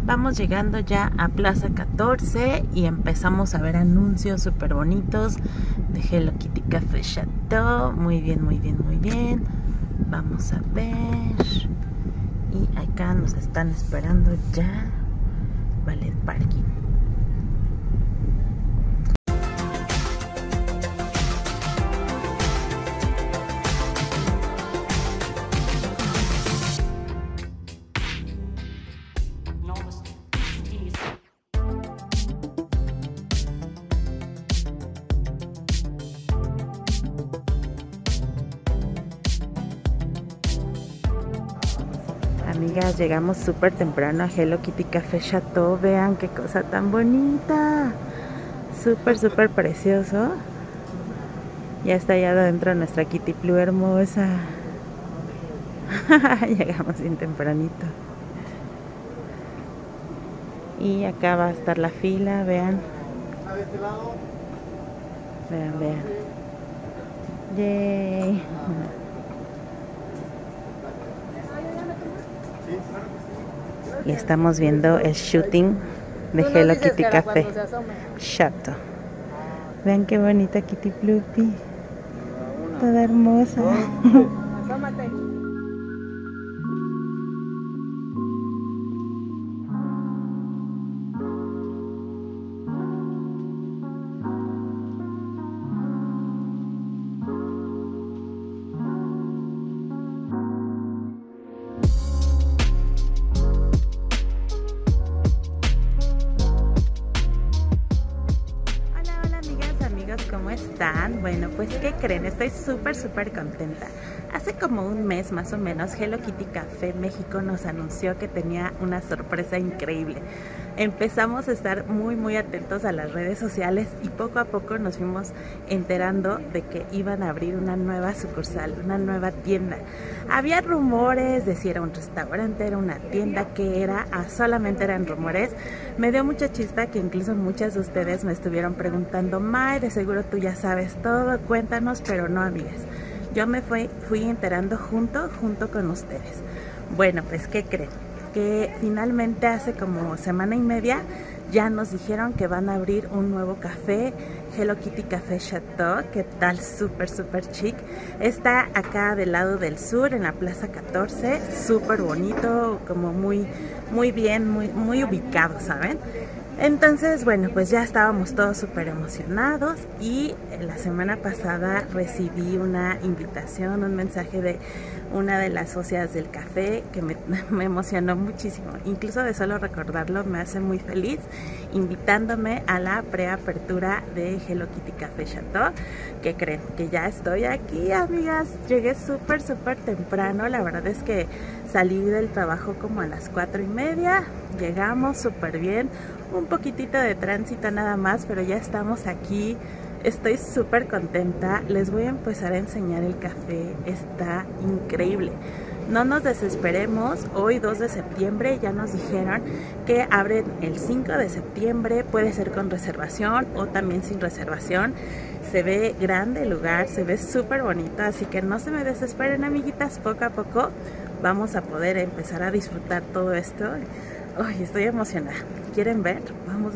Vamos llegando ya a Plaza 14 y empezamos a ver anuncios súper bonitos de Hello Kitty Café Chateau. Muy bien, muy bien, muy bien. Vamos a ver. Y acá nos están esperando ya Ballet Parking. Amigas, llegamos súper temprano a Hello Kitty Café Chateau. Vean qué cosa tan bonita. Súper, súper precioso. Ya está allá adentro nuestra Kitty Blue hermosa. Llegamos bien tempranito. Y acá va a estar la fila, vean. Vean, vean. Yay. Y estamos viendo el shooting de Hello Kitty Café Chateau. Vean qué bonita Kitty Bloopy. Toda hermosa. ¿Cómo están? Bueno, pues ¿qué creen? Estoy súper contenta. Hace como un mes más o menos Hello Kitty Café México nos anunció que tenía una sorpresa increíble. Empezamos a estar muy atentos a las redes sociales y poco a poco nos fuimos enterando de que iban a abrir una nueva sucursal, una nueva tienda. Había rumores de si era un restaurante, era una tienda, que era, solamente eran rumores. Me dio mucha chispa que incluso muchas de ustedes me estuvieron preguntando: May, de seguro tú ya sabes todo, cuéntanos, pero no, amigas. Yo me fui enterando junto con ustedes. Bueno, pues ¿qué creen? Que finalmente hace como semana y media ya nos dijeron que van a abrir un nuevo café, Hello Kitty Café Chateau. ¿Qué tal? Súper chic. Está acá del lado del sur, en la Plaza 14, súper bonito, como muy bien, muy ubicado, ¿saben? Entonces, bueno, pues ya estábamos todos súper emocionados y la semana pasada recibí una invitación, un mensaje de una de las socias del café que me emocionó muchísimo. Incluso de solo recordarlo me hace muy feliz, invitándome a la preapertura de Hello Kitty Café Chateau. ¿Qué creen? Que ya estoy aquí, amigas. Llegué súper temprano. La verdad es que salí del trabajo como a las 4:30. Llegamos súper bien. Un poquitito de tránsito nada más, pero ya estamos aquí. Estoy súper contenta. Les voy a empezar a enseñar el café. Está increíble. No nos desesperemos. Hoy 2 de septiembre ya nos dijeron que abren el 5 de septiembre. Puede ser con reservación o también sin reservación. Se ve grande el lugar, se ve súper bonito, así que no se me desesperen, amiguitas. Poco a poco vamos a poder empezar a disfrutar todo esto. Ay, estoy emocionada. ¿Quieren ver? Vamos.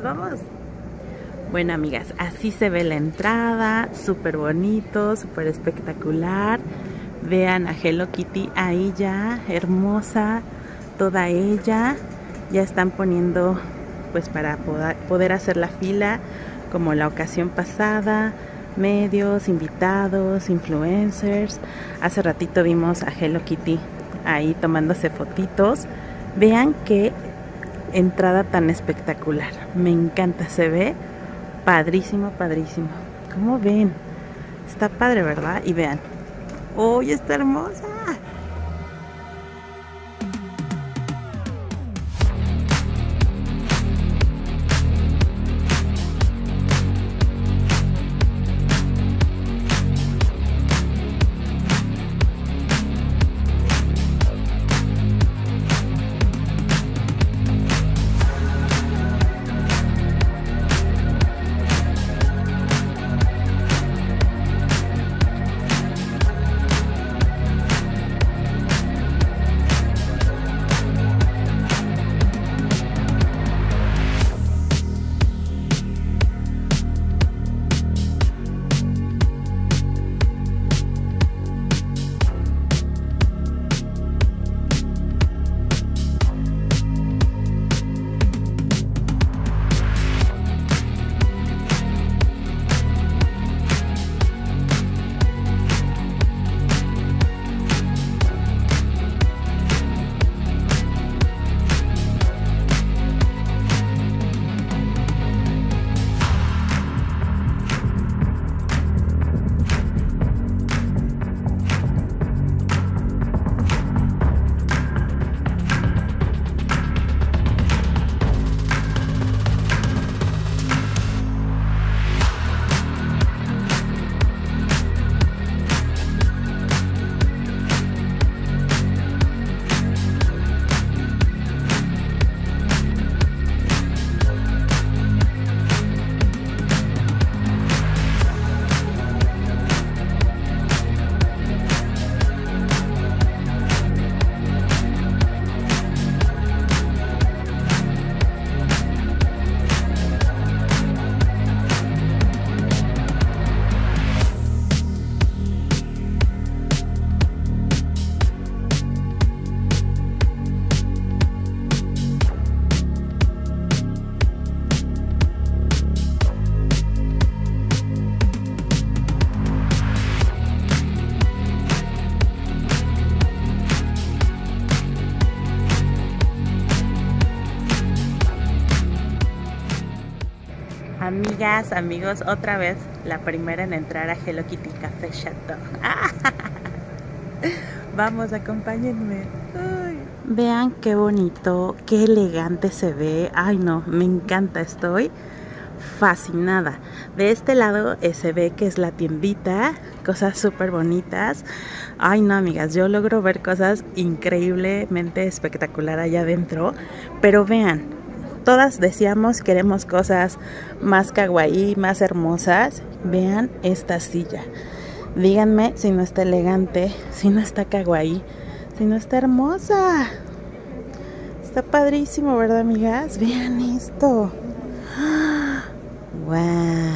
Bueno, amigas, así se ve la entrada. Súper bonito, súper espectacular. Vean a Hello Kitty ahí ya, hermosa, toda ella. Ya están poniendo, pues, para poder hacer la fila, como la ocasión pasada. Medios, invitados, influencers. Hace ratito vimos a Hello Kitty ahí tomándose fotitos. Vean qué entrada tan espectacular. Me encanta, se ve padrísimo. ¿Cómo ven? Está padre, ¿verdad? Y vean. ¡Uy, está hermosa! Amigas, amigos, otra vez la primera en entrar a Hello Kitty Café Chateau. Vamos, acompáñenme. Ay. Vean qué bonito, qué elegante se ve. Ay no, me encanta, estoy fascinada. De este lado se ve que es la tiendita, cosas súper bonitas. Ay no, amigas, yo logro ver cosas increíblemente espectacular allá adentro. Pero vean, todas decíamos queremos cosas más kawaii, más hermosas. Vean esta silla. Díganme si no está elegante, si no está kawaii, si no está hermosa. Está padrísimo, ¿verdad, amigas? Vean esto. ¡Wow!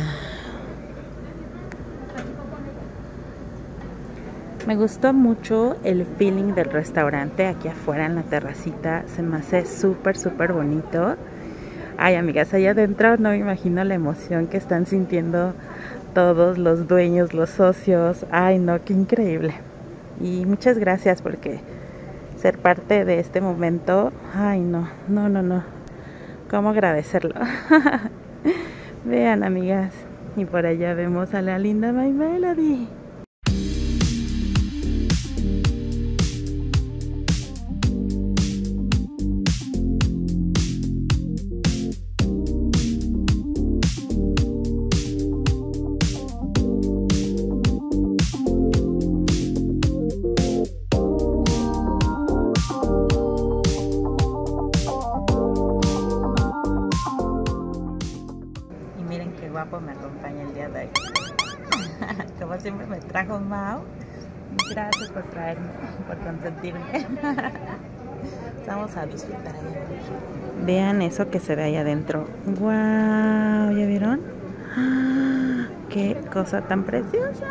Me gustó mucho el feeling del restaurante aquí afuera en la terracita. Se me hace súper, súper bonito. Ay, amigas, allá adentro no me imagino la emoción que están sintiendo todos los dueños, los socios. Ay, no, qué increíble. Y muchas gracias porque ser parte de este momento. Ay, no. ¿Cómo agradecerlo? Vean, amigas. Y por allá vemos a la linda My Melody. Guapo me acompaña el día de hoy. Como siempre me trajo Mau. Gracias por traerme, por consentirme. Vamos a disfrutar allá adentro. Vean eso que se ve allá adentro. ¡Wow! ¿Ya vieron? ¡Qué cosa tan preciosa!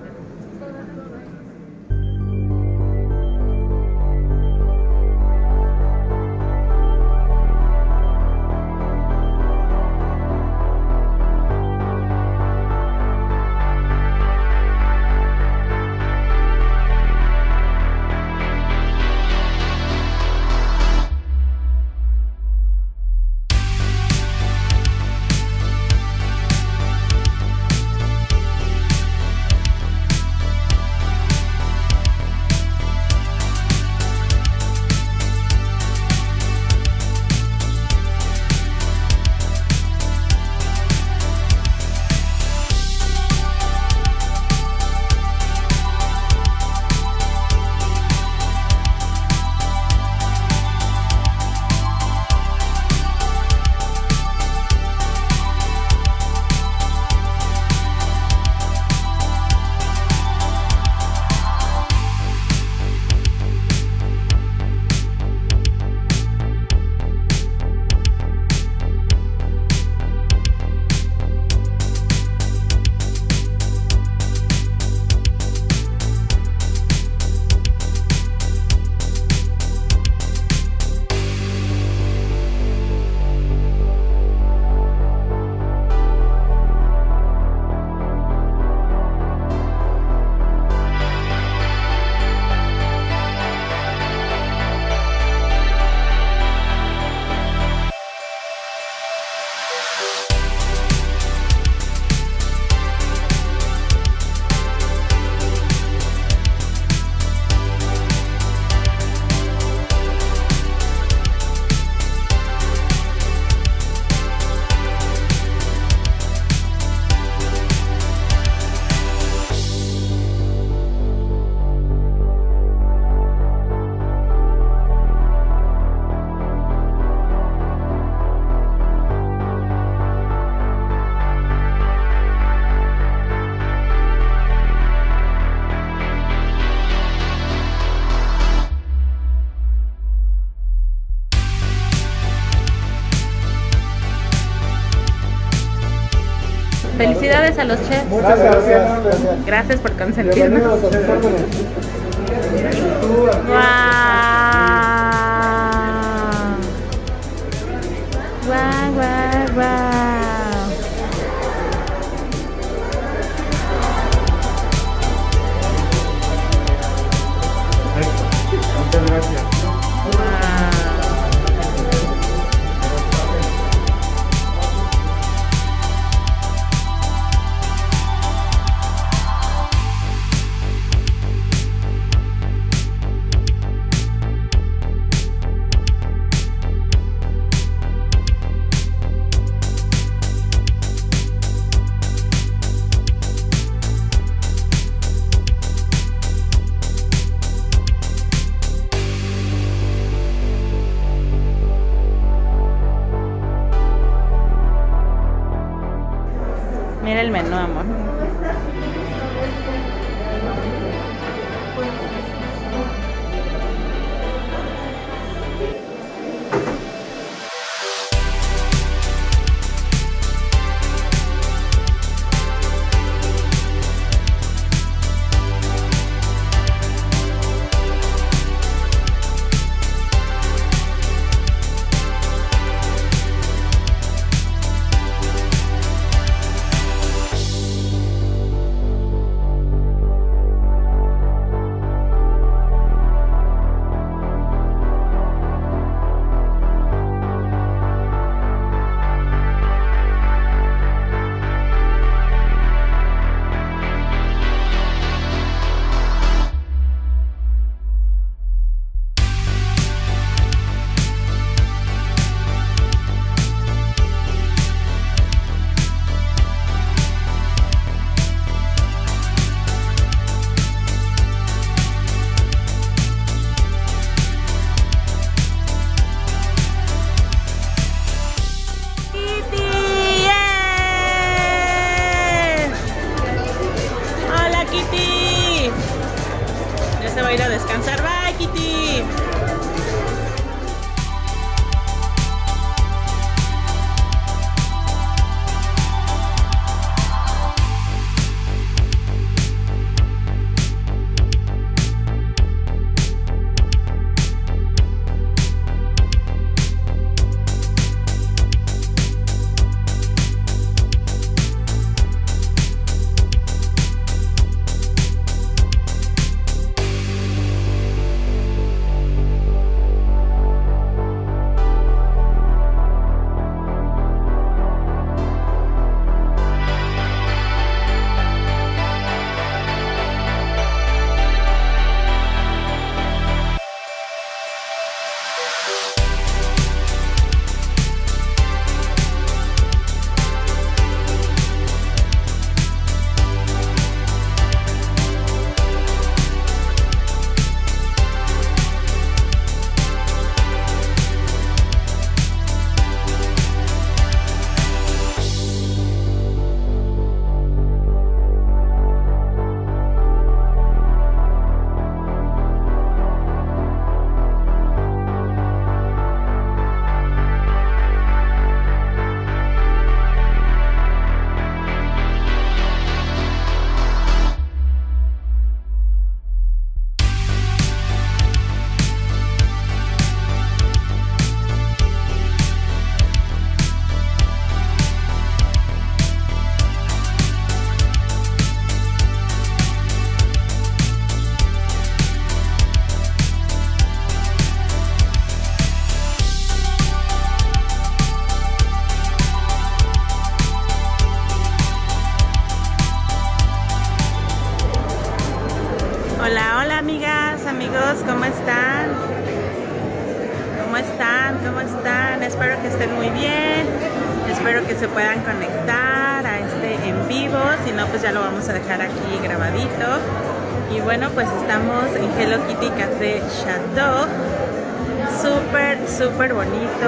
Felicidades a los chefs. Muchas gracias. Gracias por consentirnos. ¡Guau! ¡Guau, guau, guau! Muchas gracias. menú, amor. Se va a ir a descansar. Bye, Kitty. Hola, hola amigas, amigos, ¿cómo están? ¿Cómo están? ¿Cómo están? Espero que estén muy bien, espero que se puedan conectar a este en vivo, si no pues ya lo vamos a dejar aquí grabadito. Y bueno, pues estamos en Hello Kitty Café Chateau, súper bonito,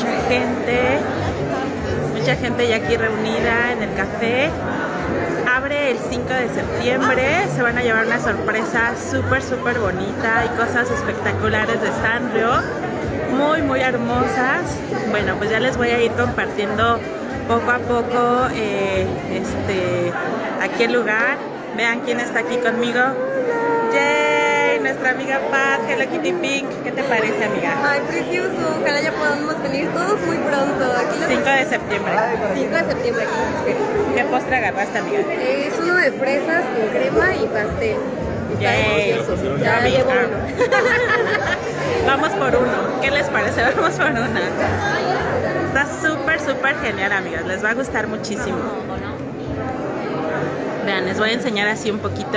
mucha gente ya aquí reunida en el café. Abre el 5 de septiembre, se van a llevar una sorpresa súper bonita y cosas espectaculares de Sanrio, muy hermosas. Bueno, pues ya les voy a ir compartiendo poco a poco aquí el lugar. Vean quién está aquí conmigo. ¡Yay! Nuestra amiga Pat, Hello Kitty Pink. ¿Qué te parece, amiga? Ay, precioso. Ojalá ya podamos venir todos muy pronto. Aquí 5 de septiembre. 5 de septiembre aquí. ¿Qué postre agarraste, amiga? Es uno de fresas con crema y pastel. Está delicioso. Ya llevo uno. Vamos por uno. ¿Qué les parece? Vamos por una. Está súper genial, amigas. Les va a gustar muchísimo. Vean, les voy a enseñar así un poquito.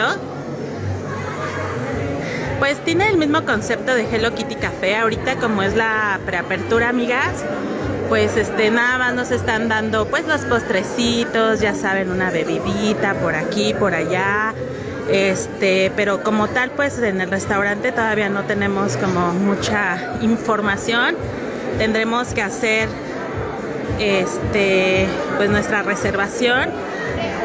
Pues tiene el mismo concepto de Hello Kitty Café. Ahorita, como es la preapertura, amigas, pues nada más nos están dando pues los postrecitos, ya saben, una bebidita por aquí, por allá. Pero como tal, pues en el restaurante todavía no tenemos como mucha información. Tendremos que hacer pues nuestra reservación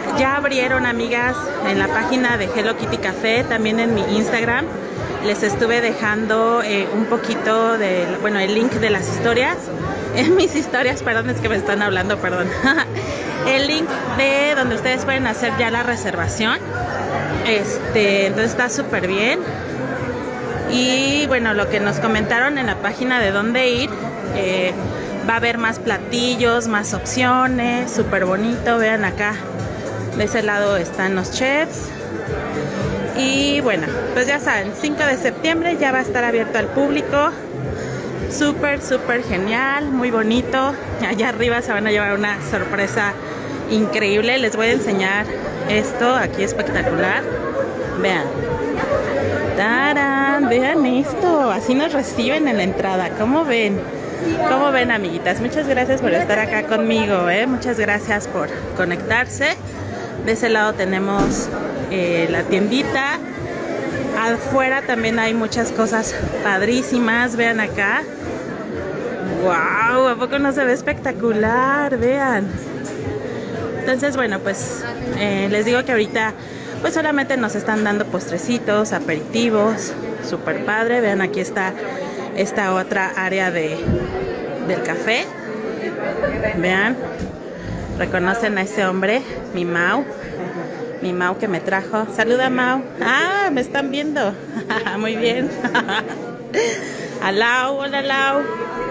ya abrieron, amigas, en la página de Hello Kitty Café, también en mi Instagram. Les estuve dejando un poquito de, bueno, el link de las historias. En mis historias, perdón, es que me están hablando, perdón. El link de donde ustedes pueden hacer ya la reservación. Entonces está súper bien. Y bueno, lo que nos comentaron en la página de dónde ir, va a haber más platillos, más opciones, súper bonito. Vean acá, de ese lado están los chefs. Y bueno, pues ya saben, 5 de septiembre ya va a estar abierto al público. Súper, súper genial, muy bonito. Allá arriba se van a llevar una sorpresa increíble. Les voy a enseñar esto, aquí espectacular. Vean. ¡Tarán! Vean esto, así nos reciben en la entrada. ¿Cómo ven? ¿Cómo ven, amiguitas? Muchas gracias por estar acá conmigo, Muchas gracias por conectarse. De ese lado tenemos la tiendita. Afuera también hay muchas cosas padrísimas. Vean acá. ¡Wow! ¿A poco no se ve espectacular? Vean. Entonces, bueno, pues les digo que ahorita pues solamente nos están dando postrecitos, aperitivos. Súper padre. Vean, aquí está esta otra área del café. Vean. Reconocen a ese hombre, mi Mau. Mi Mau que me trajo. Saluda, Mau. Ah, me están viendo. Muy bien. Alau, hola, Lau.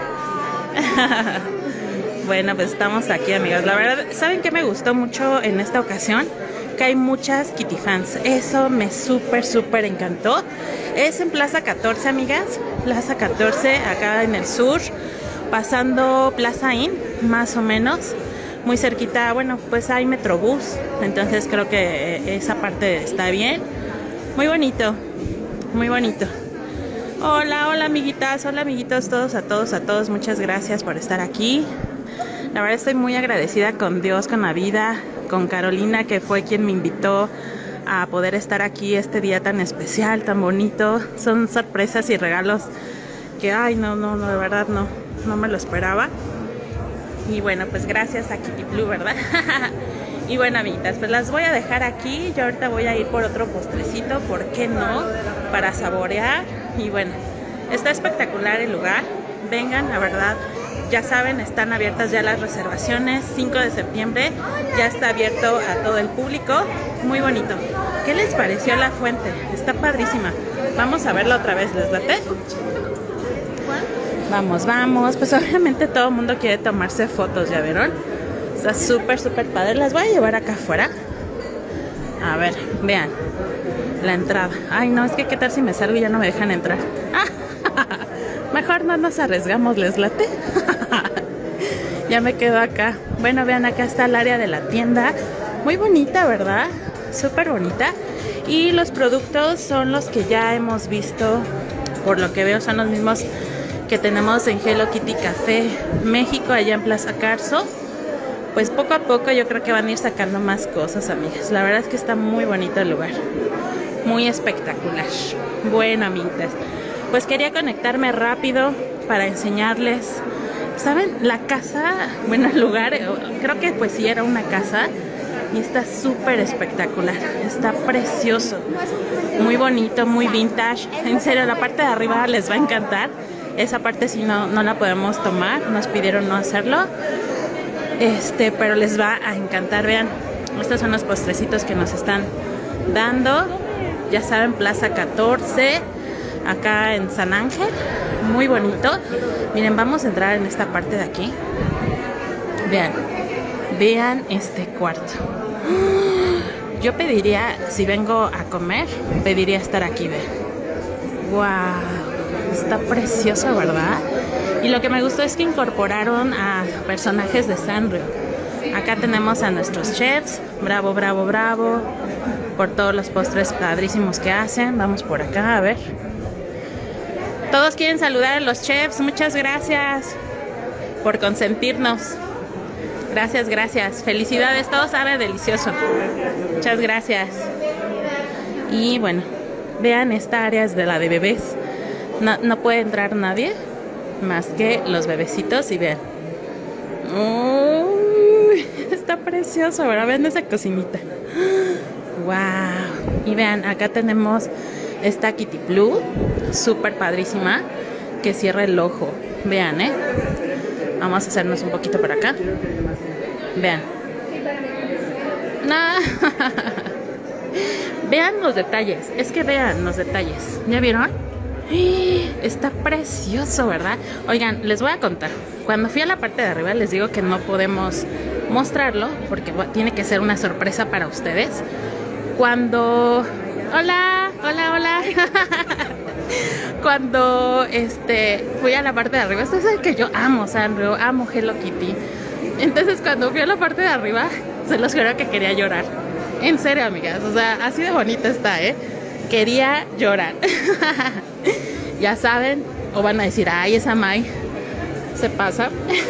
Bueno, pues estamos aquí, amigos. La verdad, ¿saben qué me gustó mucho en esta ocasión? Que hay muchas Kitty fans. Eso me súper encantó. Es en Plaza 14, amigas. Plaza 14, acá en el sur. Pasando Plaza Inn, más o menos. Muy cerquita, bueno, pues hay Metrobús, entonces creo que esa parte está bien. Muy bonito, muy bonito. Hola, hola, amiguitas, hola, amiguitos, a todos, muchas gracias por estar aquí. La verdad estoy muy agradecida con Dios, con la vida, con Carolina, que fue quien me invitó a poder estar aquí este día tan especial, tan bonito. Son sorpresas y regalos que, ay, no, de verdad no me lo esperaba. Y bueno, pues gracias a Kitty Blue, ¿verdad? Y bueno, amiguitas, pues las voy a dejar aquí. Yo ahorita voy a ir por otro postrecito, ¿por qué no? Para saborear. Y bueno, está espectacular el lugar. Vengan, la verdad, ya saben, están abiertas ya las reservaciones. 5 de septiembre ya está abierto a todo el público. Muy bonito. ¿Qué les pareció la fuente? Está padrísima. Vamos a verla otra vez, ¿les late? Vamos, pues obviamente todo el mundo quiere tomarse fotos, ¿ya vieron? Está súper padre. Las voy a llevar acá afuera. A ver, vean la entrada. Ay, no, es que qué tal si me salgo y ya no me dejan entrar. Mejor no nos arriesgamos, ¿les late? Ya me quedo acá. Bueno, vean, acá está el área de la tienda. Muy bonita, ¿verdad? Súper bonita. Y los productos son los que ya hemos visto. Por lo que veo son los mismos que tenemos en Hello Kitty Café México, allá en Plaza Carso. Pues poco a poco yo creo que van a ir sacando más cosas, amigas. La verdad es que está muy bonito el lugar, muy espectacular. Bueno, amiguitas, pues quería conectarme rápido para enseñarles, ¿saben? La casa, bueno, el lugar, creo que pues sí era una casa. Y está súper espectacular, está precioso, muy bonito, muy vintage. En serio, la parte de arriba les va a encantar. Esa parte sí no la podemos tomar, nos pidieron no hacerlo, pero les va a encantar. Vean, estos son los postrecitos que nos están dando. Ya saben, Plaza 14, acá en San Ángel, muy bonito. Miren, vamos a entrar en esta parte de aquí. Vean este cuarto. Yo pediría, si vengo a comer, pediría estar aquí, vean. Wow. Está precioso, ¿verdad? Y lo que me gustó es que incorporaron a personajes de Sanrio. Acá tenemos a nuestros chefs. Bravo por todos los postres padrísimos que hacen. Vamos por acá, a ver. Todos quieren saludar a los chefs. Muchas gracias por consentirnos. Gracias. Felicidades, todo sabe delicioso. Muchas gracias. Y bueno, vean, esta área es de la de bebés. No puede entrar nadie más que los bebecitos y vean. Uy, está precioso, ¿verdad? Vean esa cocinita. Wow. Y vean, acá tenemos esta Kitty Blue, súper padrísima, que cierra el ojo. Vean, vamos a hacernos un poquito por acá. Vean. Nah. Vean los detalles. Es que vean los detalles. ¿Ya vieron? Está precioso, ¿verdad? Oigan, les voy a contar. Cuando fui a la parte de arriba, les digo que no podemos mostrarlo porque tiene que ser una sorpresa para ustedes. Cuando... Hola, hola, hola. Cuando fui a la parte de arriba, ustedes saben que yo amo Sanrio, amo Hello Kitty. Entonces cuando fui a la parte de arriba, se los juro que quería llorar. En serio, amigas, o sea, así de bonita está, quería llorar. Ya saben, o van a decir, ay, esa May se pasa.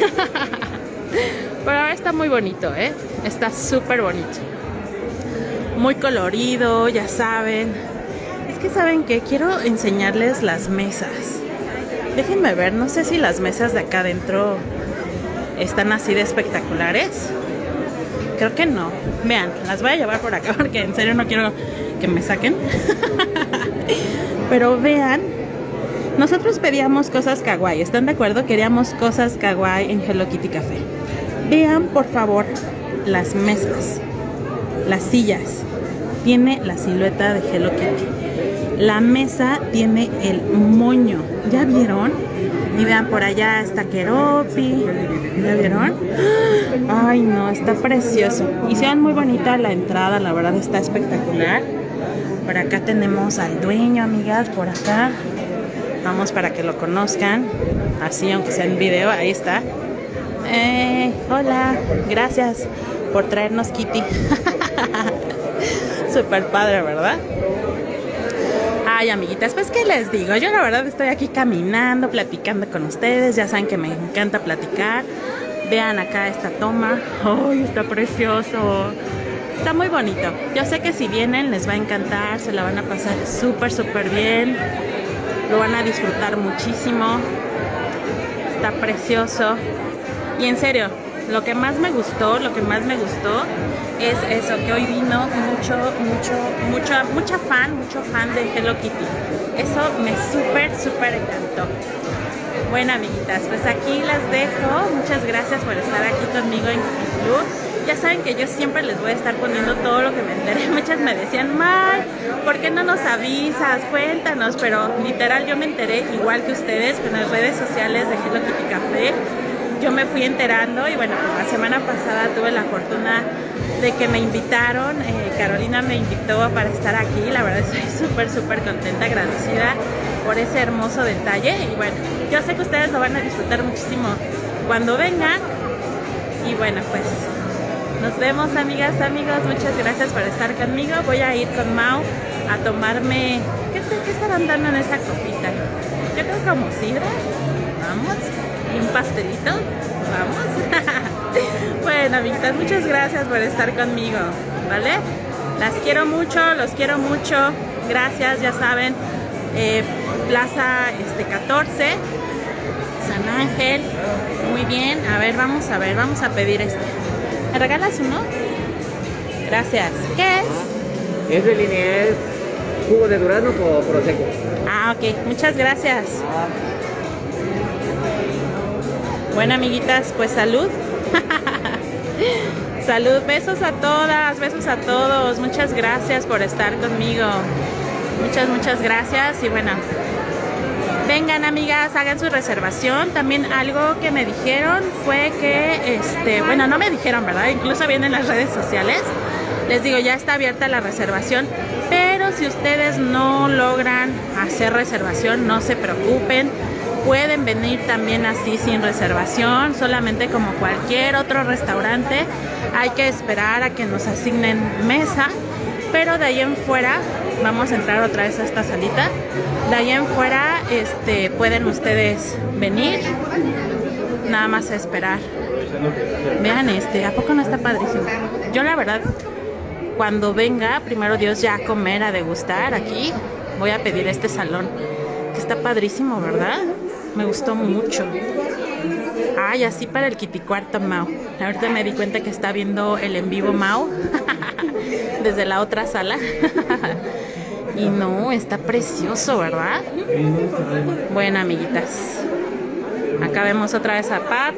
Pero ahora está muy bonito, está súper bonito. Muy colorido, ya saben. Es que saben que quiero enseñarles las mesas. Déjenme ver, no sé si las mesas de acá adentro están así de espectaculares. Creo que no. Vean, las voy a llevar por acá porque en serio no quiero que me saquen. Pero vean, nosotros pedíamos cosas kawaii, ¿están de acuerdo? Queríamos cosas kawaii en Hello Kitty Café. Vean, por favor, las mesas, las sillas. Tiene la silueta de Hello Kitty. La mesa tiene el moño. ¿Ya vieron? Y vean, por allá está Keroppi. ¿Ya vieron? Ay, no, está precioso. Hicieron muy bonita la entrada, la verdad está espectacular. Por acá tenemos al dueño, amigas, por acá. Vamos para que lo conozcan. Así, aunque sea en video, ahí está. Hola, gracias por traernos Kitty. Súper padre, ¿verdad? Ay, amiguitas, pues qué les digo, yo la verdad estoy aquí caminando, platicando con ustedes, ya saben que me encanta platicar. Vean acá esta toma, ¡ay, está precioso! Está muy bonito. Yo sé que si vienen les va a encantar, se la van a pasar súper, súper bien, lo van a disfrutar muchísimo. Está precioso. Y en serio, lo que más me gustó es eso, que hoy vino mucho fan de Hello Kitty. Eso me súper encantó. Bueno, amiguitas, pues aquí las dejo. Muchas gracias por estar aquí conmigo en Kitty Blue. Ya saben que yo siempre les voy a estar poniendo todo lo que me enteré. Muchas me decían, May, ¿por qué no nos avisas? Cuéntanos. Pero literal yo me enteré igual que ustedes con las redes sociales de Hello Kitty Café. Yo me fui enterando y bueno, pues la semana pasada tuve la fortuna de que me invitaron. Carolina me invitó para estar aquí. La verdad estoy súper contenta, agradecida por ese hermoso detalle. Y bueno, yo sé que ustedes lo van a disfrutar muchísimo cuando vengan. Y bueno, pues nos vemos, amigas, amigos. Muchas gracias por estar conmigo. Voy a ir con Mau a tomarme... ¿Qué estarán dando en esa copita? Yo creo como sidra. Vamos. Y un pastelito. Vamos. Bueno, amiguitas, muchas gracias por estar conmigo, ¿vale? Las quiero mucho, los quiero mucho. Gracias, ya saben. Plaza 14, San Ángel. Muy bien. A ver, vamos a pedir ¿Me regalas uno? Gracias. ¿Qué es? Es de línea, es jugo de durazno con prosecco. Ah, ok. Muchas gracias. Bueno, amiguitas, pues salud. Salud, besos a todas, besos a todos. Muchas gracias por estar conmigo. Muchas gracias. Y bueno, vengan, amigas, hagan su reservación. También algo que me dijeron fue que, bueno, no me dijeron, ¿verdad? Incluso vienen en las redes sociales. Les digo, ya está abierta la reservación. Pero si ustedes no logran hacer reservación, no se preocupen. Pueden venir también así sin reservación, solamente como cualquier otro restaurante. Hay que esperar a que nos asignen mesa, pero de ahí en fuera, vamos a entrar otra vez a esta salita. De ahí en fuera pueden ustedes venir, nada más a esperar. Vean ¿a poco no está padrísimo? Yo la verdad, cuando venga, primero Dios, ya a comer, a degustar aquí, voy a pedir este salón, que está padrísimo, ¿verdad? Me gustó mucho. Ay, así para el Kitty Cuarto, Mau. Ahorita me di cuenta que está viendo el en vivo Mau desde la otra sala. Y no, está precioso, ¿verdad? Bueno, amiguitas, acá vemos otra vez a Pat.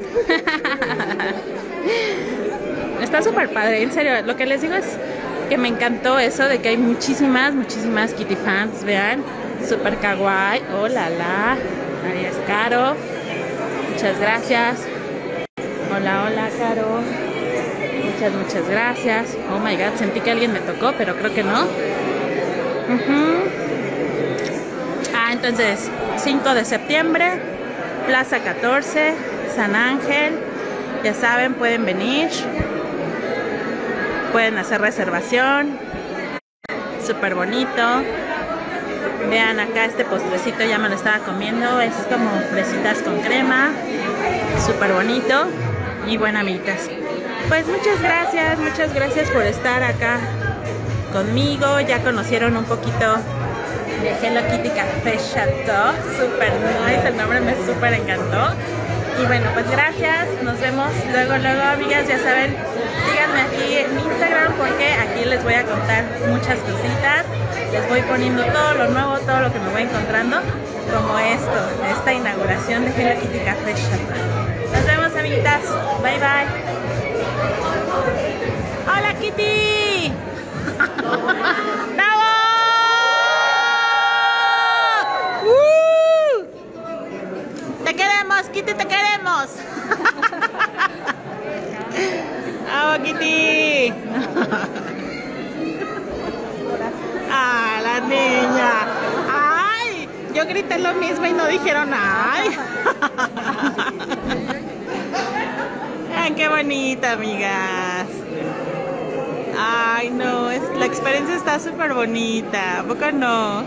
Está súper padre, en serio. Lo que les digo es que me encantó eso de que hay muchísimas Kitty fans. Vean, súper kawaii. Hola, ahí es Caro. Muchas gracias. Hola, Caro. Muchas gracias. Oh my god, sentí que alguien me tocó, pero creo que no. Entonces 5 de septiembre, Plaza 14, San Ángel. Ya saben, pueden venir, pueden hacer reservación. Súper bonito. Vean acá este postrecito, ya me lo estaba comiendo. Es como fresitas con crema. Súper bonito. Y bueno, amiguitas, pues muchas gracias por estar acá conmigo. Ya conocieron un poquito de Hello Kitty Café Chateau. Super nice, el nombre me súper encantó. Y bueno, pues gracias, nos vemos luego, amigas. Ya saben, síganme aquí en Instagram porque aquí les voy a contar muchas cositas. Les voy poniendo todo lo nuevo, todo lo que me voy encontrando, como esta inauguración de Hello Kitty Café Chateau. Nos vemos, amiguitas. Bye, bye. ¡Hola, Kitty! ¡Bravo! ¡Te queremos, Kitty, te queremos! ¡Bravo, Kitty! ¡Ah, la niña! ¡Ay! Yo grité lo mismo y no dijeron ¡ay! ¡Ay, qué bonita, amigas! Ay, no, la experiencia está súper bonita, ¿a poco no?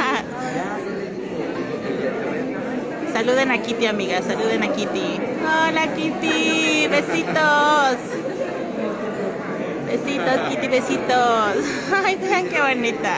Saluden a Kitty, amigas, saluden a Kitty. Hola, Kitty, besitos. Besitos, Kitty, besitos. Ay, vean qué bonita.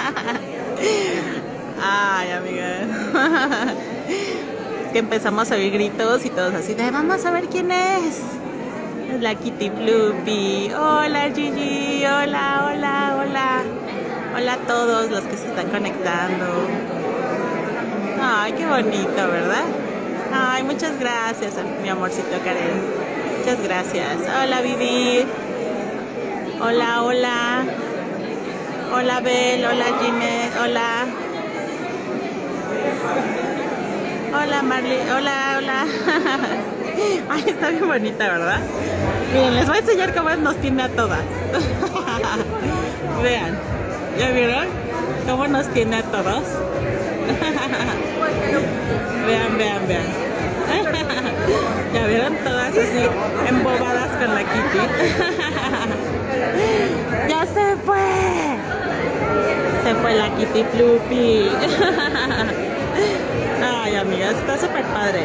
Ay, amigas. Es que empezamos a oír gritos y todos así de, vamos a ver quién es. Es la Kitty Bloopy. Hola, Gigi. Hola. Hola a todos los que se están conectando. Ay, qué bonito, ¿verdad? Ay, muchas gracias, mi amorcito Karen. Muchas gracias. Hola, Vivi. Hola. Hola, Bel. Hola, Jimé. Hola. Hola, Marley. Hola. Ay, está bien bonita, ¿verdad? Miren, les voy a enseñar cómo nos tiene a todas. Vean, ¿ya vieron? ¿Cómo nos tiene a todos? Vean. ¿Ya vieron? Todas así embobadas con la Kitty. ¡Ya se fue! Se fue la Kitty Floopy. Ay, amigas, está súper padre.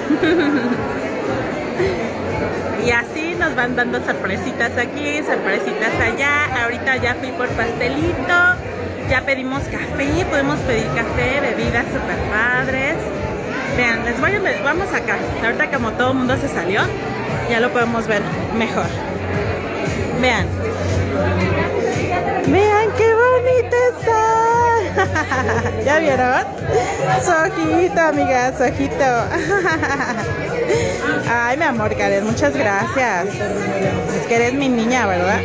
Y así nos van dando sorpresitas aquí, sorpresitas allá. Ahorita ya fui por pastelito, ya pedimos café, podemos pedir café, bebidas súper padres. Vean, vamos acá. Ahorita como todo el mundo se salió, ya lo podemos ver mejor. Vean. Vean qué bonita está. ¿Ya vieron? Su ojito, amigas, su ojito. Ay, mi amor, Karen, muchas gracias. Es que eres mi niña, ¿verdad?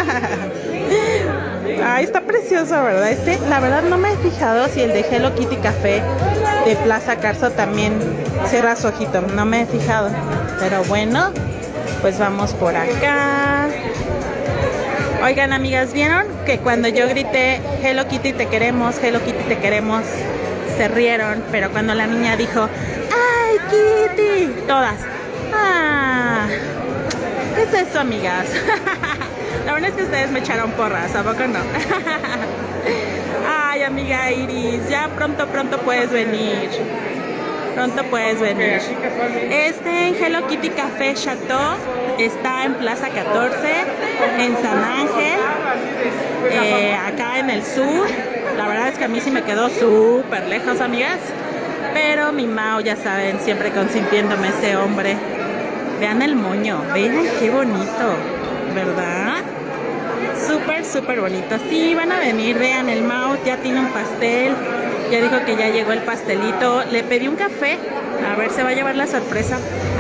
Ay, está precioso, ¿verdad? La verdad no me he fijado si el de Hello Kitty Café de Plaza Carso también cierra su ojito. No me he fijado. Pero bueno, pues vamos por acá. Oigan, amigas, ¿vieron que cuando yo grité Hello Kitty te queremos, Hello Kitty te queremos, se rieron? Pero cuando la niña dijo ¡ay, Kitty! Todas ¿qué es eso, amigas? La verdad es que ustedes me echaron porras, ¿a poco no? Ay, amiga Iris, ya pronto puedes venir. Pronto puedes venir. En Hello Kitty Café Chateau está en Plaza 14, en San Ángel, acá en el sur. La verdad es que a mí sí me quedó súper lejos, amigas. Pero mi Mao, ya saben, siempre consintiéndome ese hombre. Vean el moño, vean qué bonito, ¿verdad? Súper, súper bonito. Sí, van a venir, vean, el Mao ya tiene un pastel. Ya dijo que ya llegó el pastelito. Le pedí un café. A ver, se va a llevar la sorpresa.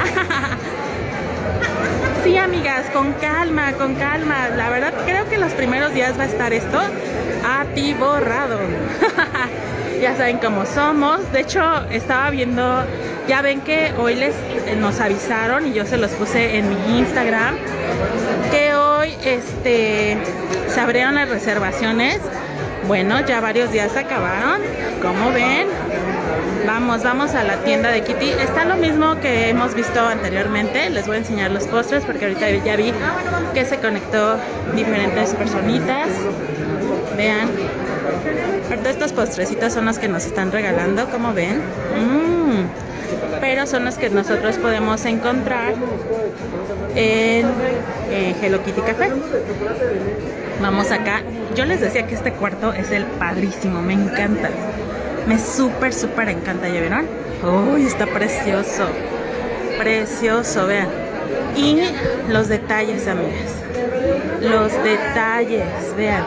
Sí, amigas, con calma, con calma. La verdad, creo que los primeros días va a estar esto atiborrado. Ya saben cómo somos. De hecho, estaba viendo, ya ven que hoy nos avisaron y yo se los puse en mi Instagram, que hoy se abrieron las reservaciones. Bueno, ya varios días se acabaron. Como ven, vamos a la tienda de Kitty. Está lo mismo que hemos visto anteriormente. Les voy a enseñar los postres porque ahorita ya vi que se conectó diferentes personitas. Vean, ahorita estos postrecitos son los que nos están regalando, como ven. Pero son los que nosotros podemos encontrar en Hello Kitty Café. Vamos acá. Yo les decía que este cuarto es el padrísimo, me encanta. Me súper, súper encanta, ¿ya vieron? Uy, está precioso. Precioso, vean. Y los detalles, amigas. Los detalles, vean.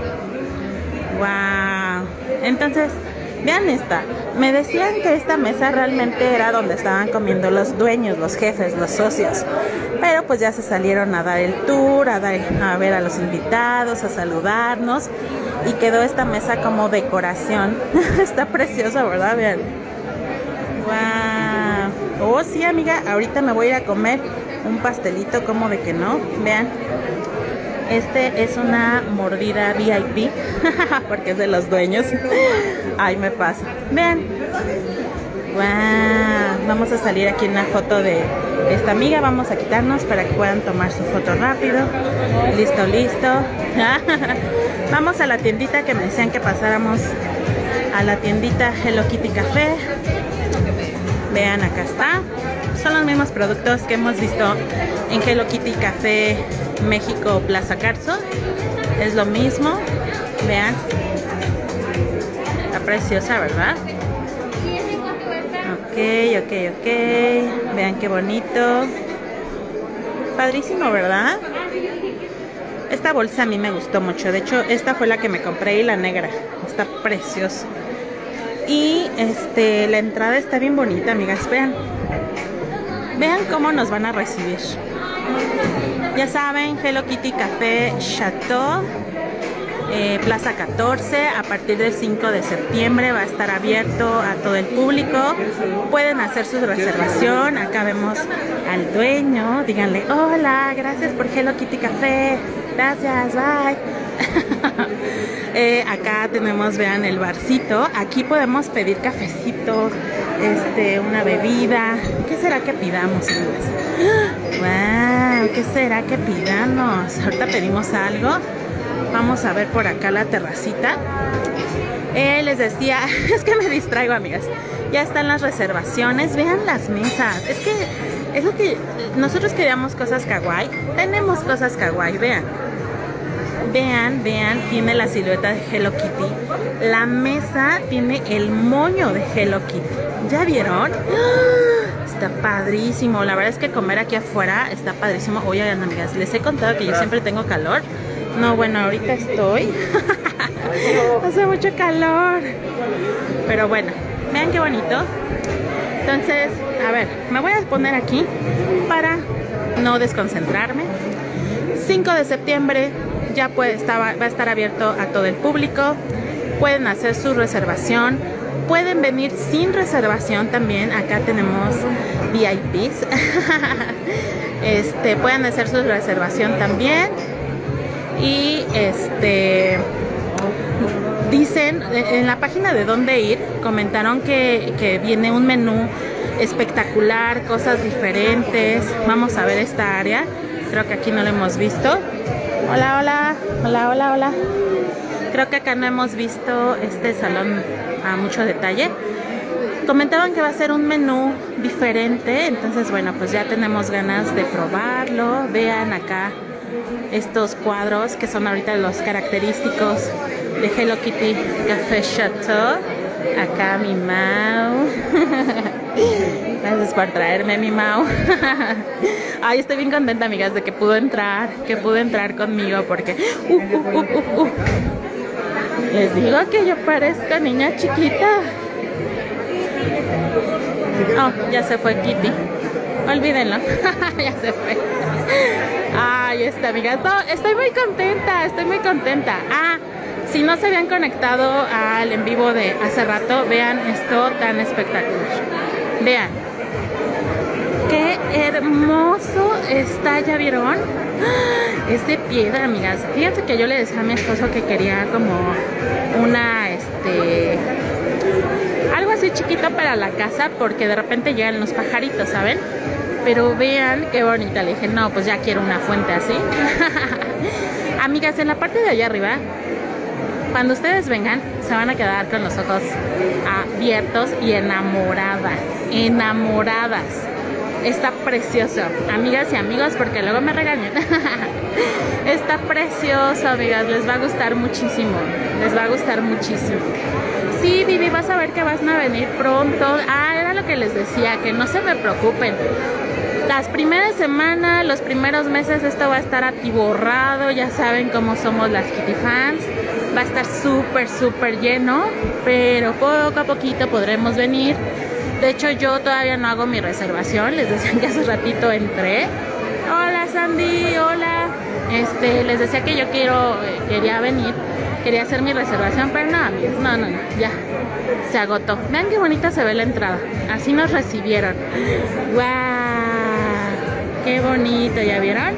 Wow. Entonces, vean esta. Me decían que esta mesa realmente era donde estaban comiendo los dueños, los jefes, los socios. Pero pues ya se salieron a dar el tour, a ver a los invitados, a saludarnos. Y quedó esta mesa como decoración. Está preciosa, ¿verdad? Vean. Wow. Oh, sí, amiga. Ahorita me voy a ir a comer un pastelito, como de que no. Vean. Este es una mordida VIP. Porque es de los dueños. Ay, me pasa. Vean. Wow. Vamos a salir aquí en una foto de esta amiga. Vamos a quitarnos para que puedan tomar su foto rápido. Listo, listo. Vamos a la tiendita que me decían que pasáramos. A la tiendita Hello Kitty Café. Vean, acá está. Son los mismos productos que hemos visto en Hello Kitty Café México Plaza Carso. Es lo mismo. Vean. Está preciosa, ¿verdad? Ok. Vean qué bonito. Padrísimo, ¿verdad? Esta bolsa a mí me gustó mucho. De hecho, esta fue la que me compré, y la negra. Está preciosa. Y la entrada está bien bonita, amigas. Vean. Vean cómo nos van a recibir. Ya saben, Hello Kitty Café Chateau, Plaza 14, a partir del 5 de septiembre va a estar abierto a todo el público. Pueden hacer su reservación. Acá vemos al dueño. Díganle, hola, gracias por Hello Kitty Café. Gracias, bye. Acá tenemos, vean, el barcito. Aquí podemos pedir cafecito, una bebida. ¿Qué será que pidamos, amigos? Wow, ¿qué será que pidamos? Ahorita pedimos algo. Vamos a ver por acá la terracita. Les decía, es que me distraigo, amigas. Ya están las reservaciones. Vean las mesas. Es lo que nosotros queríamos, cosas kawaii. Tenemos cosas kawaii, vean. Vean, tiene la silueta de Hello Kitty. La mesa tiene el moño de Hello Kitty. ¿Ya vieron? Está padrísimo. La verdad es que comer aquí afuera está padrísimo. Oigan, amigas, les he contado que yo siempre tengo calor. No, bueno, ahorita estoy. Hace mucho calor. Pero bueno, vean qué bonito. Entonces, a ver, me voy a poner aquí para no desconcentrarme. 5 de septiembre ya va a estar abierto a todo el público. Pueden hacer su reservación. Pueden venir sin reservación también. Acá tenemos VIPs. Pueden hacer su reservación también. Y dicen en la página de dónde ir, comentaron que viene un menú espectacular, cosas diferentes. Vamos a ver esta área. Creo que aquí no lo hemos visto. Hola. Creo que acá no hemos visto este salón a mucho detalle. Comentaban que va a ser un menú diferente. Entonces, bueno, pues ya tenemos ganas de probarlo. Vean acá estos cuadros que son ahorita los característicos de Hello Kitty Café Chateau. Acá mi Mau. Gracias por traerme mi Mau. Ay, estoy bien contenta, amigas, de que pudo entrar conmigo porque... Les digo que yo parezco niña chiquita. Oh, ya se fue Kitty. Olvídenlo. Ya se fue. Ay, esta amiga. No, estoy muy contenta. Ah, si no se habían conectado al en vivo de hace rato, vean esto tan espectacular. Vean. Qué hermoso está, ¿ya vieron? Es de piedra, amigas. Fíjense que yo le decía a mi esposo que quería como una, algo así chiquito para la casa, porque de repente llegan los pajaritos, ¿saben? Pero vean qué bonita. Le dije, no, pues ya quiero una fuente así. Amigas, en la parte de allá arriba, cuando ustedes vengan, se van a quedar con los ojos abiertos y enamoradas. Está precioso, amigas y amigos, porque luego me regañan. Está precioso, amigas, les va a gustar muchísimo. Sí, Vivi, vas a ver que van a venir pronto. Ah, era lo que les decía, que no se me preocupen. Las primeras semanas, los primeros meses, esto va a estar atiborrado. Ya saben cómo somos las Kitty fans. Va a estar súper lleno, pero poco a poquito podremos venir. De hecho, yo todavía no hago mi reservación. Les decía que hace ratito entré. Hola, Sandy, hola. Les decía que yo quería venir. Quería hacer mi reservación, pero no, amigos, no, ya se agotó. Vean qué bonita se ve la entrada. Así nos recibieron. ¡Wow! ¡Qué bonito! ¿Ya vieron?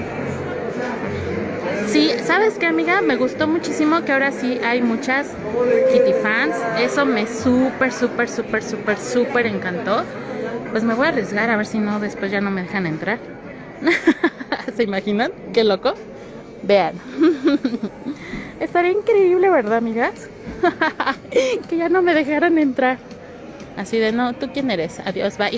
Sí, ¿sabes qué, amiga? Me gustó muchísimo que ahora sí hay muchas Kitty fans. Eso me súper encantó. Pues me voy a arriesgar a ver si no, después ya no me dejan entrar. ¿Se imaginan? ¡Qué loco! Vean. Estaría increíble, ¿verdad, amigas? Que ya no me dejaran entrar. Así de, no, ¿tú quién eres? Adiós, bye.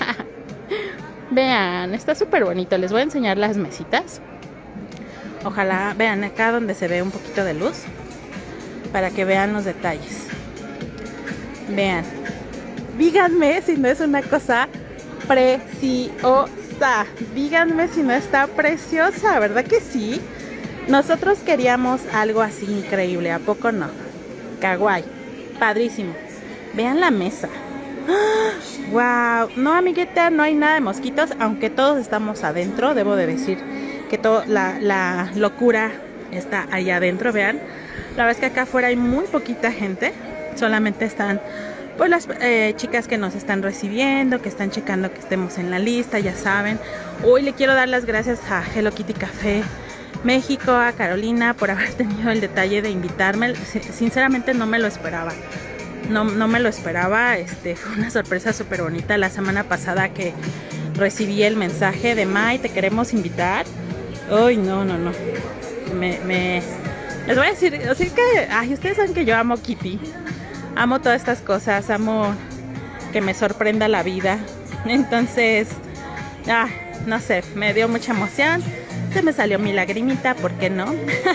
Vean, está súper bonito. Les voy a enseñar las mesitas. Ojalá, vean acá donde se ve un poquito de luz, para que vean los detalles. Vean. Díganme si no es una cosa preciosa. Díganme si no está preciosa, ¿verdad que sí? Nosotros queríamos algo así increíble, ¿a poco no? Kawaii, padrísimo. Vean la mesa. ¡Wow! No, amiguita, no hay nada de mosquitos, aunque todos estamos adentro. Debo de decir que toda la locura está allá adentro, vean. La verdad es que acá afuera hay muy poquita gente. Solamente están pues las chicas que nos están recibiendo, que están checando que estemos en la lista, ya saben. Hoy le quiero dar las gracias a Hello Kitty Café México, a Carolina, por haber tenido el detalle de invitarme. Sinceramente no me lo esperaba. No me lo esperaba. Fue una sorpresa súper bonita la semana pasada que recibí el mensaje de May, te queremos invitar. Uy, no. Les voy a decir, así que, ay, ustedes saben que yo amo Kitty. Amo todas estas cosas, amo que me sorprenda la vida. Entonces, no sé, me dio mucha emoción. Se me salió mi lagrimita, ¿por qué no?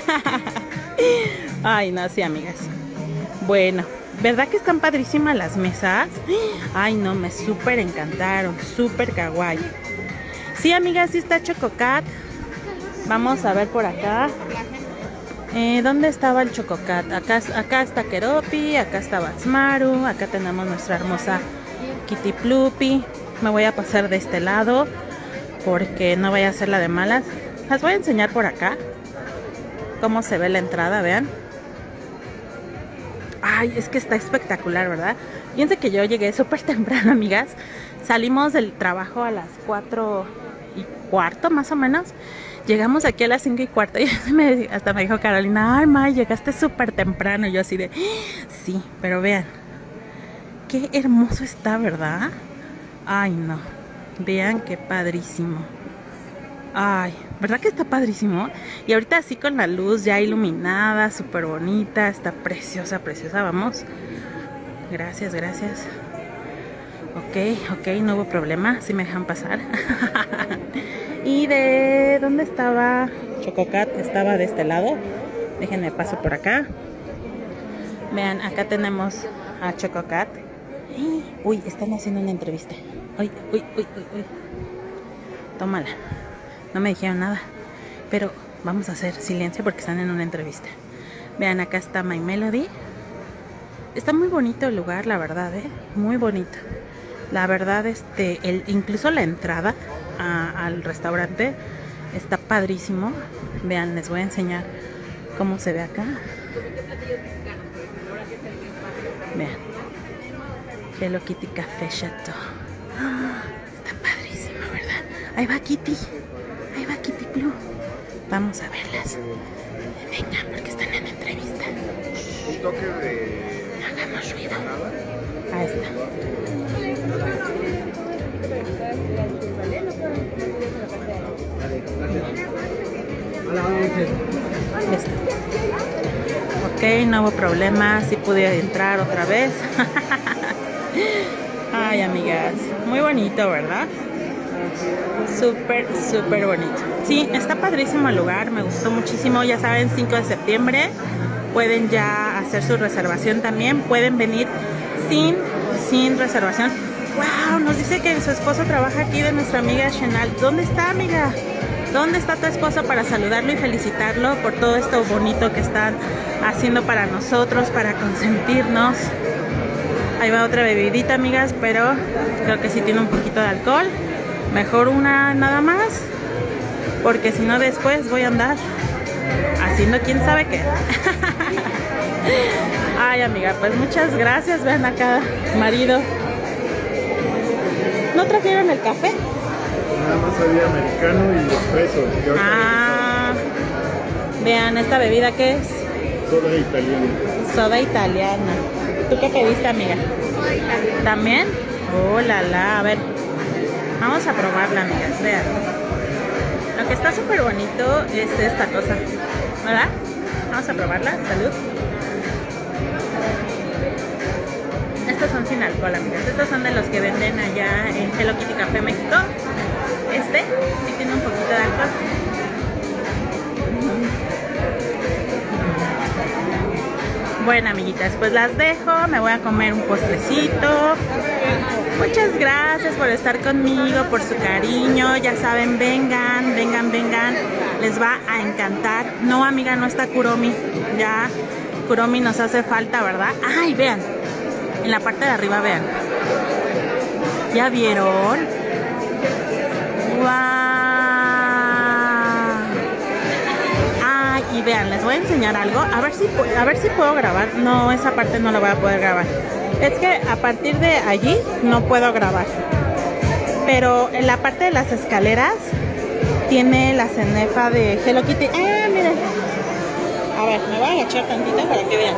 Ay, no, sí, amigas. Bueno, ¿verdad que están padrísimas las mesas? Ay, no, me súper encantaron, súper kawaii. Sí, amigas, sí está Chococat. Vamos a ver por acá. ¿Dónde estaba el Chococat? Acá está Keropi, acá está Batsmaru, acá tenemos nuestra hermosa Kitty Plupi. Me voy a pasar de este lado porque no vaya a ser la de malas. Las voy a enseñar por acá cómo se ve la entrada, vean. Ay, es que está espectacular, ¿verdad? Fíjense que yo llegué súper temprano, amigas. Salimos del trabajo a las 4:15 más o menos. Llegamos aquí a las 5:15 y hasta me dijo Carolina, ay, May, llegaste súper temprano. Y yo así de, sí, pero vean, qué hermoso está, ¿verdad? Ay, no, vean qué padrísimo. Ay, ¿verdad que está padrísimo? Y ahorita así con la luz ya iluminada, súper bonita, está preciosa, vamos. Gracias. Ok, no hubo problema, sí me dejan pasar. ¿Y de dónde estaba Chococat? Estaba de este lado. Déjenme paso por acá. Vean, acá tenemos a Chococat. Uy, están haciendo una entrevista. Uy. Tómala. No me dijeron nada. Pero vamos a hacer silencio porque están en una entrevista. Vean, acá está My Melody. Está muy bonito el lugar, la verdad, muy bonito. La verdad, incluso la entrada al restaurante está padrísimo. Vean, les voy a enseñar cómo se ve acá. Vean. Hello Kitty Café Chateau. Está padrísimo, ¿verdad? Ahí va Kitty. Ahí va Kitty Blue. Vamos a verlas. Vengan, porque están en entrevista. Un toque de... No hagamos ruido. Ahí está. Listo. Ok, no hubo problema. Sí pude entrar otra vez. Ay, amigas. Muy bonito, ¿verdad? Súper, súper bonito. Sí, está padrísimo el lugar. Me gustó muchísimo. Ya saben, 5 de septiembre. Pueden ya hacer su reservación también. Pueden venir sin reservación. ¡Wow! Nos dice que su esposo trabaja aquí, de nuestra amiga Chenal. ¿Dónde está, amiga? ¿Dónde está tu esposo para saludarlo y felicitarlo por todo esto bonito que están haciendo para nosotros, para consentirnos? Ahí va otra bebidita, amigas, pero creo que sí tiene un poquito de alcohol. Mejor una nada más, porque si no después voy a andar haciendo quién sabe qué. Ay, amiga, pues muchas gracias. Vean acá, marido. ¿No trajeron el café? Nada más había americano y expreso. Vean, ¿esta bebida qué es? Soda italiana. Soda italiana. ¿Tú qué pediste, amiga? Soda italiana. ¿También? Oh, la. A ver, vamos a probarla, amigas. Vean. Lo que está súper bonito es esta cosa, ¿verdad? Vamos a probarla. Salud. Estos son sin alcohol, amigas. Estos son de los que venden allá en Hello Kitty Café México. Sí tiene un poquito de alcohol. Bueno, amiguitas, pues las dejo. Me voy a comer un postrecito. Muchas gracias por estar conmigo, por su cariño. Ya saben, vengan. Les va a encantar. No, amiga, no está Kuromi. Ya Kuromi nos hace falta, ¿verdad? Ay, vean. En la parte de arriba, vean. ¿Ya vieron? ¡Wow! Ah, y vean, les voy a enseñar algo. A ver si puedo grabar. No, esa parte no la voy a poder grabar. Es que a partir de allí no puedo grabar. Pero en la parte de las escaleras tiene la cenefa de Hello Kitty. ¡Ah, miren! A ver, me voy a agachar tantito para que vean.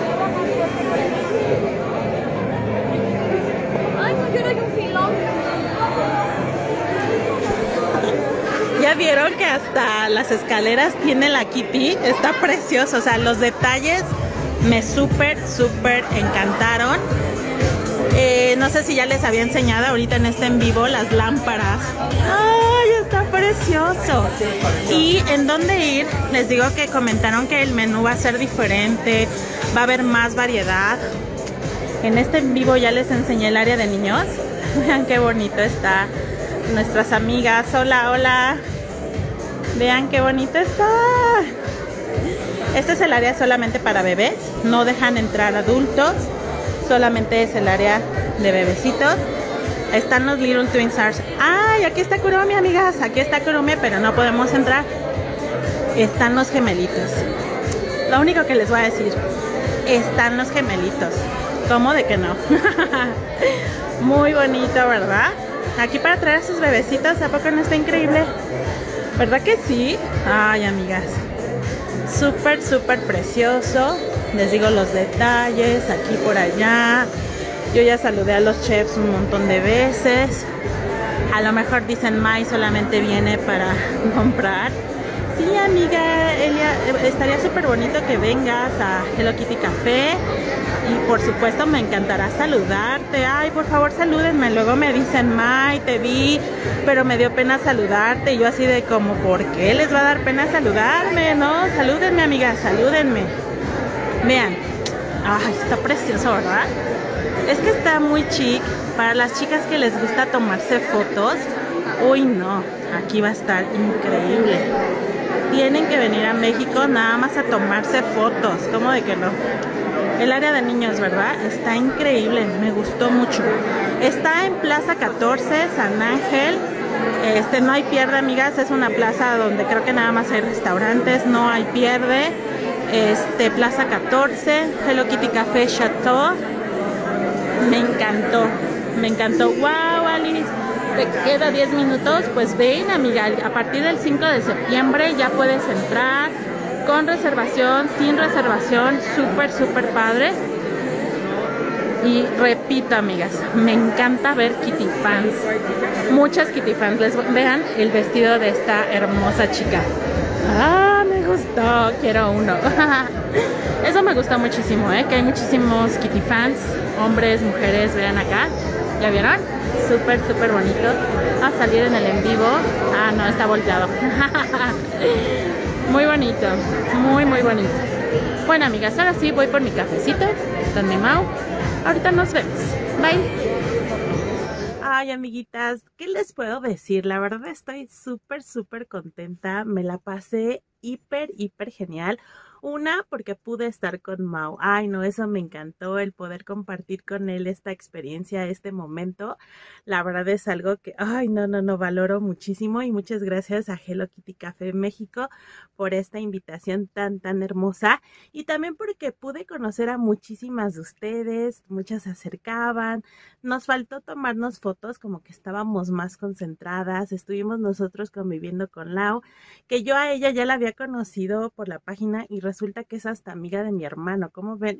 Ya vieron que hasta las escaleras tiene la Kitty. Está precioso, o sea, los detalles me súper encantaron. No sé si ya les había enseñado ahorita en este en vivo las lámparas. ¡Ay, está precioso! Y en dónde ir, les digo que comentaron que el menú va a ser diferente, va a haber más variedad. En este en vivo ya les enseñé el área de niños. Vean qué bonito está. Nuestras amigas, hola. Vean qué bonito está. Este es el área solamente para bebés. No dejan entrar adultos. Solamente es el área de bebecitos. Están los Little Twin Stars. ¡Ay! Aquí está Kuromi, amigas. Aquí está Kuromi, pero no podemos entrar. Están los gemelitos. Lo único que les voy a decir. Están los gemelitos. ¿Cómo de que no? Muy bonito, ¿verdad? Aquí para traer a sus bebecitos. ¿A poco no está increíble? ¿Verdad que sí? Ay, amigas. Súper precioso. Les digo los detalles. Aquí por allá. Yo ya saludé a los chefs un montón de veces. A lo mejor dicen, May solamente viene para comprar. Sí, amiga, Elia, estaría súper bonito que vengas a Hello Kitty Café. Y por supuesto me encantará saludarte. Ay, por favor salúdenme. Luego me dicen, May, te vi, pero me dio pena saludarte. Y yo así de como, ¿por qué les va a dar pena saludarme? No, salúdenme, amigas, salúdenme. Vean, Ay, está precioso, ¿verdad? Es que está muy chic para las chicas que les gusta tomarse fotos. Uy, no, aquí va a estar increíble. Tienen que venir a México nada más a tomarse fotos. ¿Cómo de que no? El área de niños, ¿verdad? Está increíble, me gustó mucho. Está en Plaza 14, San Ángel. No hay pierde, amigas. Es una plaza donde creo que nada más hay restaurantes, no hay pierde. Plaza 14, Hello Kitty Café Chateau. Me encantó, me encantó. Wow, Alice, te queda 10 minutos. Pues ven, amiga, a partir del 5 de septiembre ya puedes entrar con reservación, sin reservación, súper, súper padre. Y repito, amigas, me encanta ver Kitty fans, muchas Kitty fans. Vean el vestido de esta hermosa chica. Ah, me gustó, quiero uno. Eso me gustó muchísimo, que hay muchísimos Kitty fans, hombres, mujeres, vean acá, ¿ya vieron? Súper, súper bonito. A salir en el en vivo. Ah, no, está volteado. Muy bonito, muy, muy bonito. Bueno, amigas, ahora sí voy por mi cafecito con mi Mau. Ahorita nos vemos. Bye. Ay, amiguitas, ¿qué les puedo decir? La verdad estoy súper, súper contenta. Me la pasé hiper, hiper genial. Una, porque pude estar con Mau. Ay, no, eso me encantó, el poder compartir con él esta experiencia, este momento. La verdad es algo que, ay, no, valoro muchísimo. Y muchas gracias a Hello Kitty Café México por esta invitación tan, tan hermosa. Y también porque pude conocer a muchísimas de ustedes, muchas se acercaban. Nos faltó tomarnos fotos, como que estábamos más concentradas. Estuvimos nosotros conviviendo con Lau, que yo a ella ya la había conocido por la página y resulta que es hasta amiga de mi hermano, ¿cómo ven?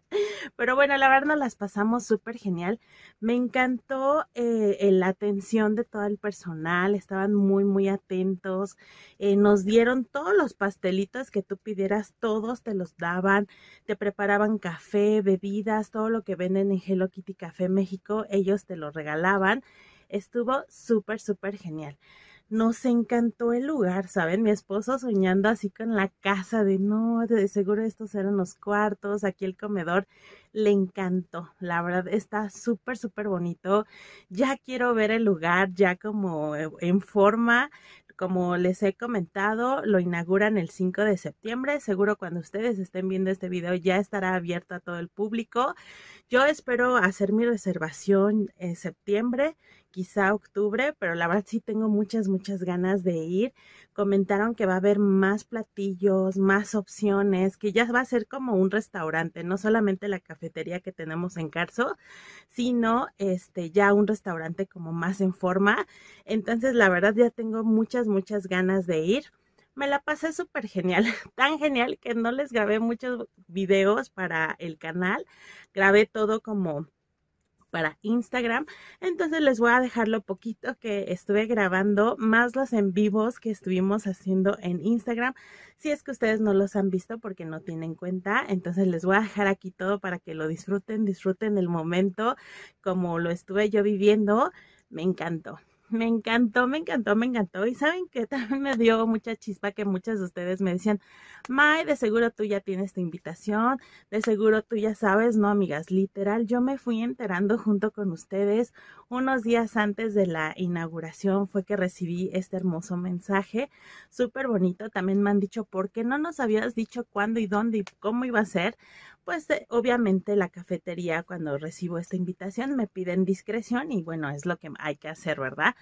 Pero bueno, la verdad nos las pasamos súper genial. Me encantó la atención de todo el personal, estaban muy, muy atentos. Nos dieron todos los pastelitos que tú pidieras, todos te los daban, te preparaban café, bebidas, todo lo que venden en Hello Kitty Café México, ellos te lo regalaban. Estuvo súper, súper genial. Nos encantó el lugar, ¿saben? Mi esposo soñando así con la casa de no, de seguro estos eran los cuartos, aquí el comedor, le encantó. La verdad está súper, súper bonito. Ya quiero ver el lugar ya como en forma. Como les he comentado, lo inauguran el 5 de septiembre. Seguro cuando ustedes estén viendo este video ya estará abierto a todo el público. Yo espero hacer mi reservación en septiembre, quizá octubre, pero la verdad sí tengo muchas, muchas ganas de ir. Comentaron que va a haber más platillos, más opciones, que ya va a ser como un restaurante, no solamente la cafetería que tenemos en Carso, sino ya un restaurante como más en forma. Entonces la verdad ya tengo muchas, muchas ganas de ir. Me la pasé súper genial, tan genial que no les grabé muchos videos para el canal, grabé todo como para Instagram, entonces les voy a dejar lo poquito que estuve grabando, más los en vivos que estuvimos haciendo en Instagram, si es que ustedes no los han visto porque no tienen cuenta, entonces les voy a dejar aquí todo para que lo disfruten el momento como lo estuve yo viviendo. Me encantó. Me encantó, me encantó, me encantó. Y saben que también me dio mucha chispa que muchas de ustedes me decían, May, de seguro tú ya tienes tu invitación, de seguro tú ya sabes. No, amigas, literal, yo me fui enterando junto con ustedes. Unos días antes de la inauguración fue que recibí este hermoso mensaje, súper bonito. También me han dicho, ¿por qué no nos habías dicho cuándo y dónde y cómo iba a ser? Pues obviamente la cafetería, cuando recibo esta invitación, me piden discreción y bueno, es lo que hay que hacer, ¿verdad?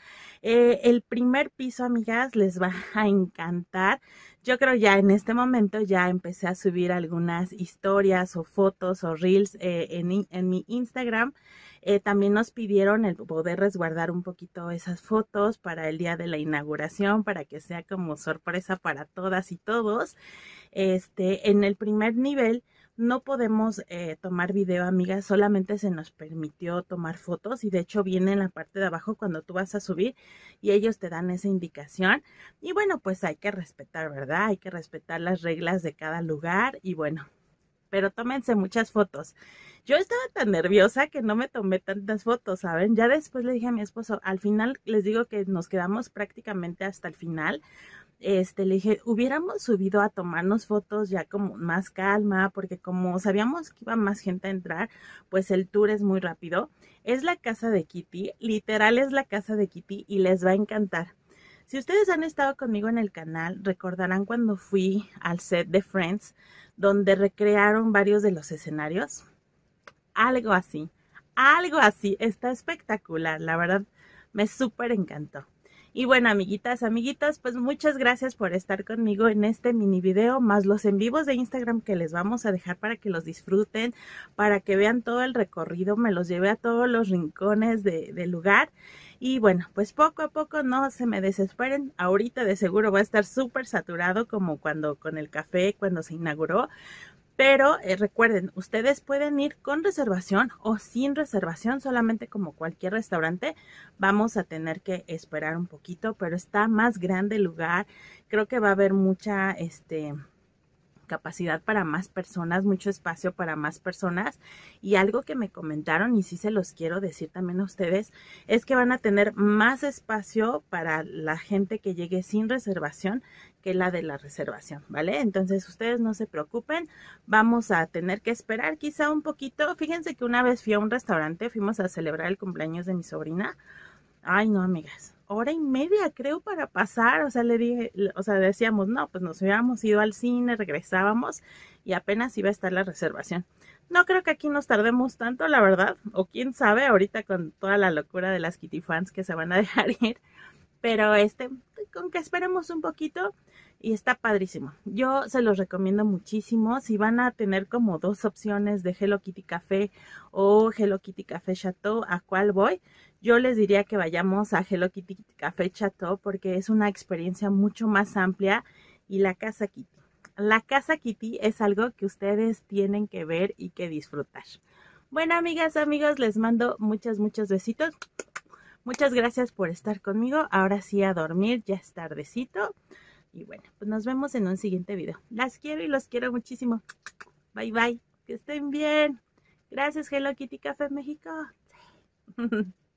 El primer piso, amigas, les va a encantar. Yo creo ya en este momento ya empecé a subir algunas historias o fotos o reels en mi Instagram. También nos pidieron el poder resguardar un poquito esas fotos para el día de la inauguración, para que sea como sorpresa para todas y todos. En el primer nivel no podemos tomar video, amigas, solamente se nos permitió tomar fotos y de hecho viene en la parte de abajo cuando tú vas a subir y ellos te dan esa indicación. Y bueno, pues hay que respetar, ¿verdad? Hay que respetar las reglas de cada lugar y bueno, pero tómense muchas fotos. Yo estaba tan nerviosa que no me tomé tantas fotos, ¿saben? Ya después le dije a mi esposo, al final les digo que nos quedamos prácticamente hasta el final. Le dije, hubiéramos subido a tomarnos fotos ya como más calma, porque como sabíamos que iba más gente a entrar, pues el tour es muy rápido. Es la casa de Kitty, literal es la casa de Kitty y les va a encantar. Si ustedes han estado conmigo en el canal, recordarán cuando fui al set de Friends, donde recrearon varios de los escenarios. Algo así, está espectacular, la verdad me súper encantó. Y bueno, amiguitas, amiguitos, pues muchas gracias por estar conmigo en este mini video, más los en vivos de Instagram que les vamos a dejar para que los disfruten, para que vean todo el recorrido. Me los llevé a todos los rincones del lugar. Y bueno, pues poco a poco no se me desesperen. Ahorita de seguro va a estar súper saturado como cuando con el café, cuando se inauguró. Pero recuerden, ustedes pueden ir con reservación o sin reservación, solamente como cualquier restaurante. Vamos a tener que esperar un poquito, pero está más grande el lugar. Creo que va a haber mucha capacidad para más personas, mucho espacio para más personas. Y algo que me comentaron, y sí se los quiero decir también a ustedes, es que van a tener más espacio para la gente que llegue sin reservación que la de la reservación, ¿vale? Entonces ustedes no se preocupen, vamos a tener que esperar quizá un poquito. Fíjense que una vez fui a un restaurante, fuimos a celebrar el cumpleaños de mi sobrina. Ay, no, amigas, 1 hora y media creo para pasar. O sea, le dije, o sea, decíamos, no, pues nos hubiéramos ido al cine, regresábamos y apenas iba a estar la reservación. No creo que aquí nos tardemos tanto, la verdad, o quién sabe ahorita con toda la locura de las Kitty fans que se van a dejar ir, pero con que esperemos un poquito y está padrísimo. Yo se los recomiendo muchísimo. Si van a tener como dos opciones de Hello Kitty Café o Hello Kitty Café Chateau, ¿a cuál voy? Yo les diría que vayamos a Hello Kitty Café Chateau porque es una experiencia mucho más amplia. Y la casa Kitty. La casa Kitty es algo que ustedes tienen que ver y que disfrutar. Bueno, amigas, amigos, les mando muchos besitos. Muchas gracias por estar conmigo. Ahora sí a dormir, ya es tardecito. Y bueno, pues nos vemos en un siguiente video. Las quiero y los quiero muchísimo. Bye, bye. Que estén bien. Gracias, Hello Kitty Café México.